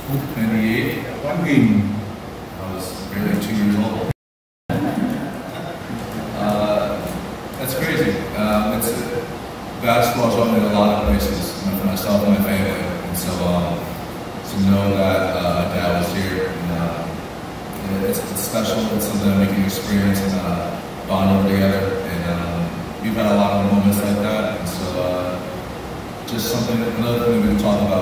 98. One game. I was barely 2 years old. That's crazy. Basketball's taught me a lot of places, for myself and my family. And so to know that Dad was here, and it's special. It's something that we can experience and bond over together. And we've had a lot of moments like that. And so just something, another thing we can talk about